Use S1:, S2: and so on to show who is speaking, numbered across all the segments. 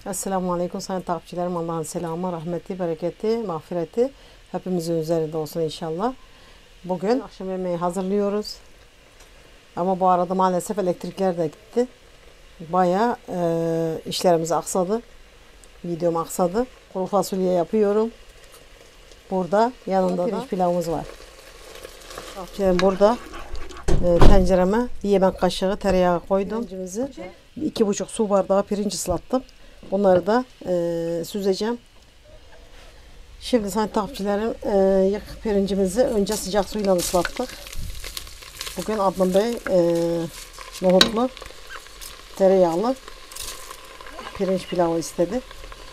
S1: Esselamu Aleyküm sayın takipçilerim. Allah'ın selamı, rahmeti, bereketi, mağfireti hepimizin üzerinde olsun inşallah. Bugün akşam yemeği hazırlıyoruz. Ama bu arada maalesef elektrikler de gitti. Bayağı işlerimiz aksadı. Videom aksadı. Kuru fasulye yapıyorum. Burada yanında pirinç pilavımız var. Burada tencereme bir yemek kaşığı tereyağı koydum. Pirincimizi 2,5 su bardağı pirinç ıslattım. Bunları da süzeceğim. Şimdi sayın takipçilerim pirincimizi önce sıcak suyla ıslattık. Bugün Adnan Bey nohutlu tereyağlı pirinç pilavı istedi.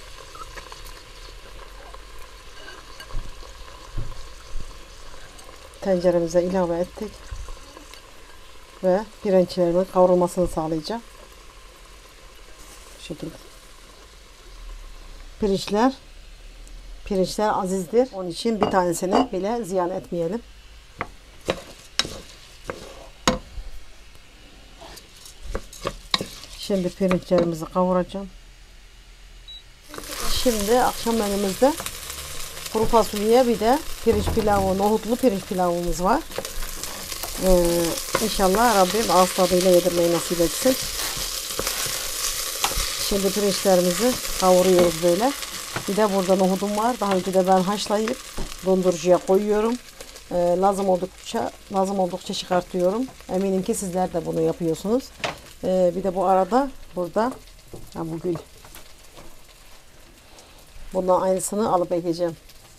S1: Tenceremize ilave ettik. Ve pirinçlerimin kavrulmasını sağlayacağım. Bu şekilde. Pirinçler azizdir. Onun için bir tanesini bile ziyan etmeyelim. Şimdi pirinçlerimizi kavuracağım. Şimdi akşam menümüzde kuru fasulye bir de pirinç pilavı, nohutlu pirinç pilavımız var. İnşallah Rabbim ağız tadıyla yedirmeyi nasip etsin. Şimdi pirinçlerimizi kavuruyoruz böyle. Bir de burada nohudum var. Daha önce de ben haşlayıp dondurucuya koyuyorum. Lazım oldukça çıkartıyorum. Eminim ki sizler de bunu yapıyorsunuz. Bir de bu arada burada bu gül. Bundan aynısını alıp ekeceğim.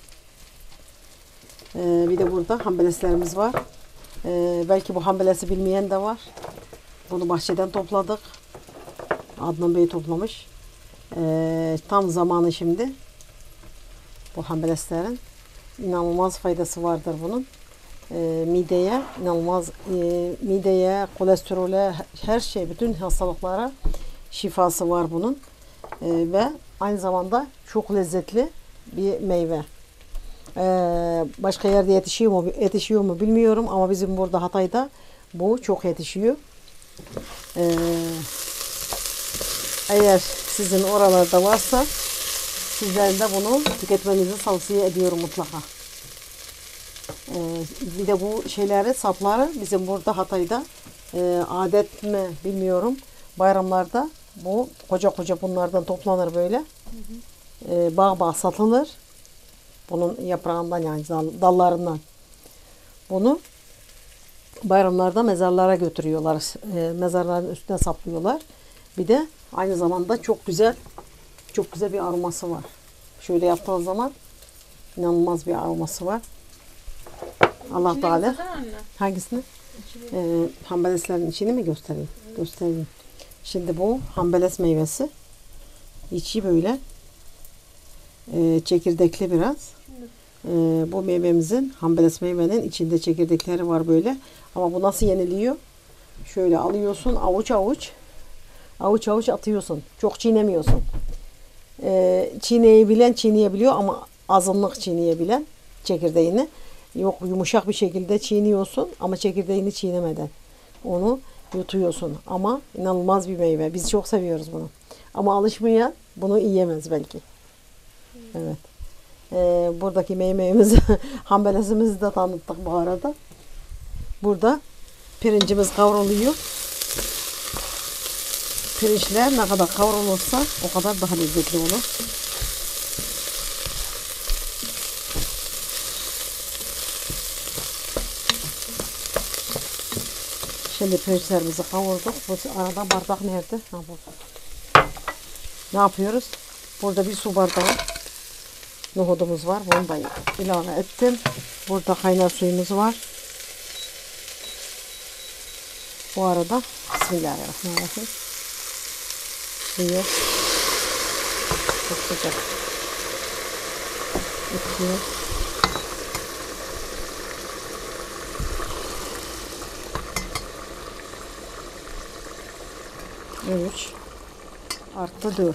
S1: Bir de burada hambeleslerimiz var. Belki bu hambelesi bilmeyen de var. Bunu bahçeden topladık. Adnan Bey toplamış. Tam zamanı şimdi. Bu hambeleslerin inanılmaz faydası vardır bunun. Mideye inanılmaz mideye, kolesterole, her şey, bütün hastalıklara şifası var bunun. Ve aynı zamanda çok lezzetli bir meyve. Başka yerde yetişiyor mu bilmiyorum ama bizim burada Hatay'da bu çok yetişiyor. Eğer sizin oralarda varsa sizlerin de bunu tüketmenizi tavsiye ediyorum mutlaka. Bir de bu sapları bizim burada Hatay'da adet mi bilmiyorum. Bayramlarda bu koca bunlardan toplanır böyle. Bağ satılır. Bunun yaprağından yani dallarından. Bunu bayramlarda mezarlara götürüyorlar. Mezarların üstüne saplıyorlar. Bir de aynı zamanda çok güzel bir aroması var. Şöyle yaptığınız zaman inanılmaz bir aroması var. Allah Teala. Hangisini? Hambeleslerin içini mi göstereyim? Göstereyim. Şimdi bu hambeles meyvesi. İçi böyle çekirdekli biraz. Bu meyvemizin, hambeles meyvenin içinde çekirdekleri var böyle. Ama bu nasıl yeniliyor? Şöyle alıyorsun, avuç avuç atıyorsun. Çok çiğnemiyorsun. Çiğneyebilen çiğneyebiliyor ama azınlık çiğneyebilen çekirdeğini. Yok, yumuşak bir şekilde çiğniyorsun ama çekirdeğini çiğnemeden. Onu yutuyorsun. Ama inanılmaz bir meyve. Biz çok seviyoruz bunu. Ama alışmayan bunu yiyemez belki. Evet. Buradaki meyvemizi, hambelesimizi de tanıttık bu arada. Burada pirincimiz kavruluyor. Pirinçler ne kadar kavrulursa o kadar daha lezzetli olur. Şimdi pirinçlerimizi kavurduk. Bu arada bardak nerede? Ne yapıyoruz? Burada bir su bardağı nohudumuz var. Bunu da ilave ettim. Burada kaynar suyumuz var. Bu arada Bismillahirrahmanirrahim. Suyu çok sıcak. Bitiyor. Üç artı 4.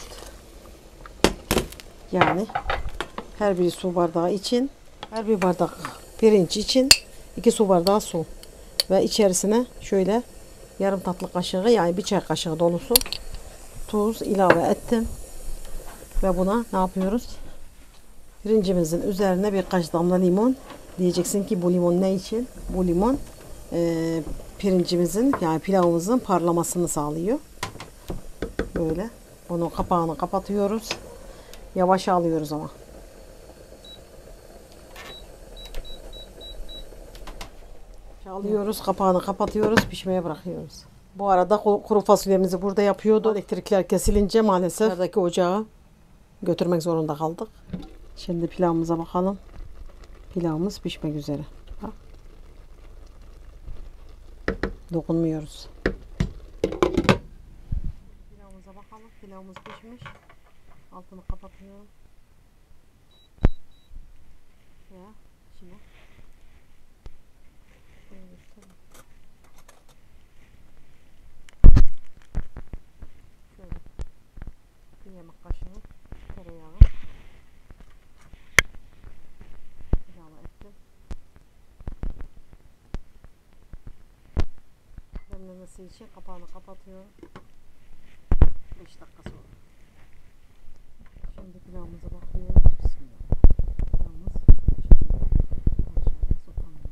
S1: Yani her bir su bardağı için, her bir bardak pirinç için 2 su bardağı su. Ve içerisine şöyle yarım tatlı kaşığı yani bir çay kaşığı dolusu tuz ilave ettim. Ve buna ne yapıyoruz? Pirincimizin üzerine birkaç damla limon. Diyeceksin ki bu limon ne için? Bu limon pirincimizin yani pilavımızın parlamasını sağlıyor. Böyle. Bunun kapağını kapatıyoruz. Yavaş alıyoruz ama. Alıyoruz, kapağını kapatıyoruz, pişmeye bırakıyoruz. Bu arada kuru fasulyemizi burada yapıyordu. Elektrikler kesilince maalesef buradaki ocağı götürmek zorunda kaldık. Şimdi pilavımıza bakalım. Pilavımız pişmek üzere. Bak. Dokunmuyoruz. Pilavımıza bakalım. Pilavımız pişmiş. Altını kapatıyorum. Ya şimdi. Şöyle bir yemek kaşığı tereyağı ilave ettim. Demlemesi için kapağını kapatıyorum. 5 dakika sonra. Şimdi pilavımıza bakıyoruz. Bismillah. Pilavımız bu şekilde aşağıya sokamıyor.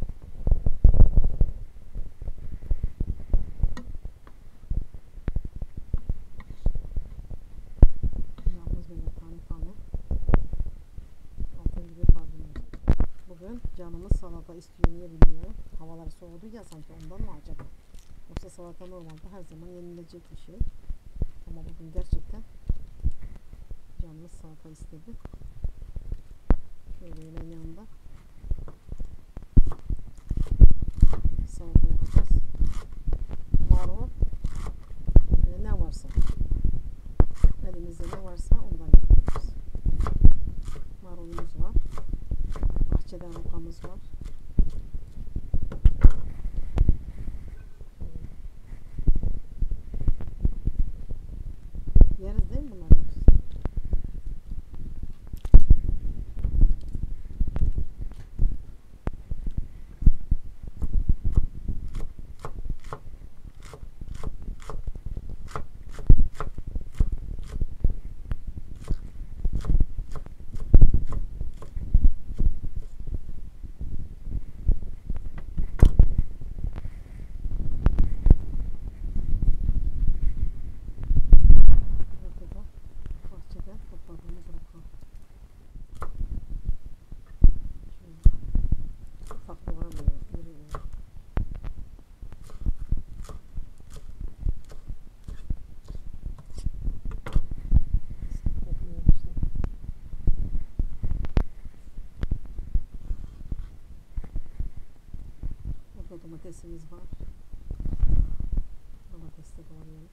S1: Pilavımız böyle tane tane. Altın gibi parlıyor. Bugün canımız salata istiyor, niye bilmiyorum. Havalar soğudu ya sanki, ondan mı acaba? Yoksa salata normalde her zaman yenilecek bir şey. Ama bugün gerçekten canımız salata istedi. Şöyle yemeğin yanında salata yapacağız. Marul, ne varsa, elimizde ne varsa ondan yapıyoruz. Marulumuz var. Bahçeden rokamız var. Yeriz değil mi bunları? Domatesimiz var. Domates de doğrayalım.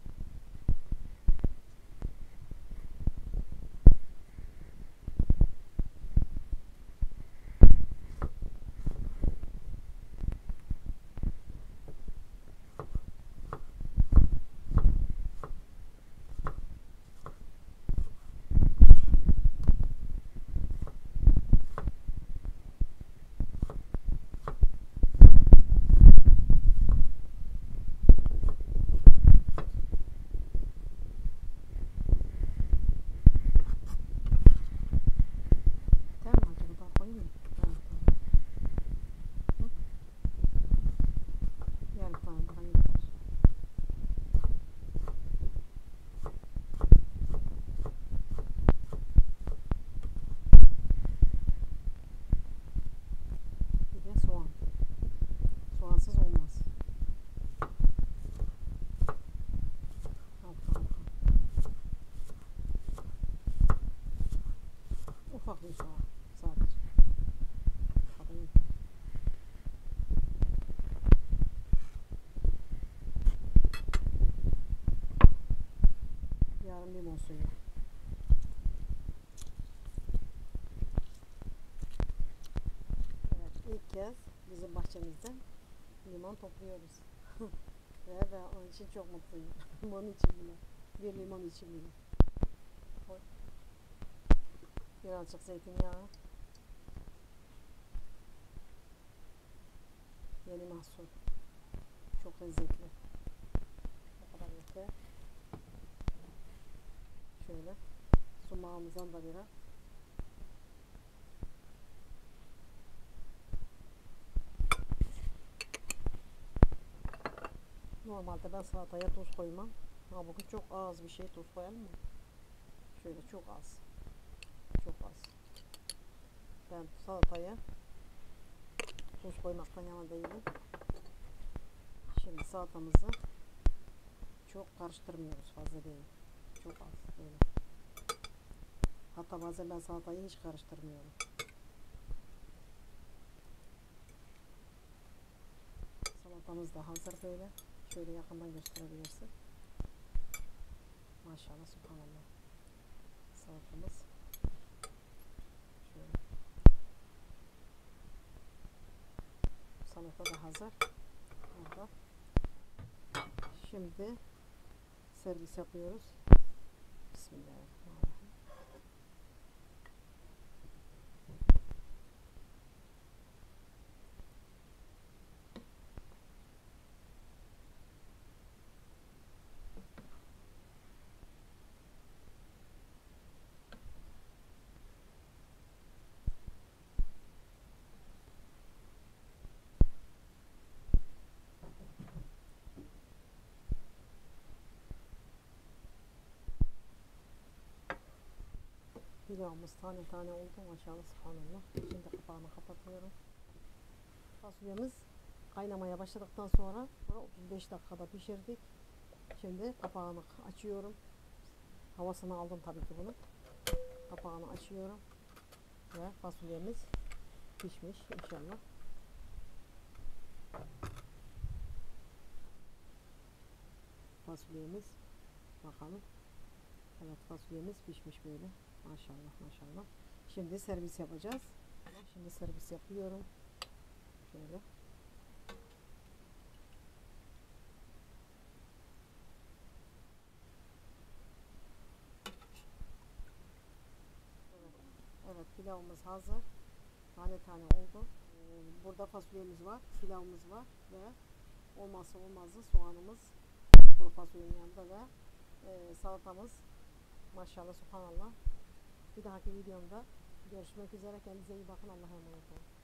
S1: Ufak bir soğan sadece. Yarım limon suyu. Evet, ilk kez bizim bahçemizden limon topluyoruz. Ve ben onun için çok mutluyum. Limon için bile. Bir limon için bile. Birazcık zeytinyağı. Yeni mahsul. Çok lezzetli. Bu kadar yeter. Şöyle. Sumağımızdan da biraz. Normalde ben salataya tuz koymam. Ama bugün çok az bir şey tuz koyalım mı? Şöyle çok az. Çok az. Ben salataya tuz koymaktan yana değilim. Şimdi salatamızı çok karıştırmıyoruz, fazla değil. Çok az böyle. Hatta bazen ben salatayı hiç karıştırmıyorum. Salatamız da hazır böyle. Şöyle yakından gösterebilirsin. Maşallah, subhanallah. Salatamız şöyle. Salata da hazır. Burada. Şimdi servis yapıyoruz. Bismillahirrahmanirrahim. Pilavımız tane tane oldu maşallah, subhanallah. Şimdi kapağını kapatıyorum. Fasulyemiz kaynamaya başladıktan sonra 35 dakikada pişirdik. Şimdi kapağını açıyorum. Havasını aldım tabii ki bunun. Kapağını açıyorum. Ve fasulyemiz pişmiş inşallah. Fasulyemiz, bakalım. Evet, fasulyemiz pişmiş böyle. Maşallah maşallah. Şimdi servis yapacağız. Şimdi servis yapıyorum. Şöyle. Evet, evet, pilavımız hazır. Tane tane oldu. Burada fasulyemiz var, pilavımız var ve olmazsa olmazı soğanımız kuru fasulyenin yanında ve salatamız. Maşallah, subhanallah. Bir dahaki videomda görüşmek üzere. Kendinize iyi bakın. Allah'a emanet olun.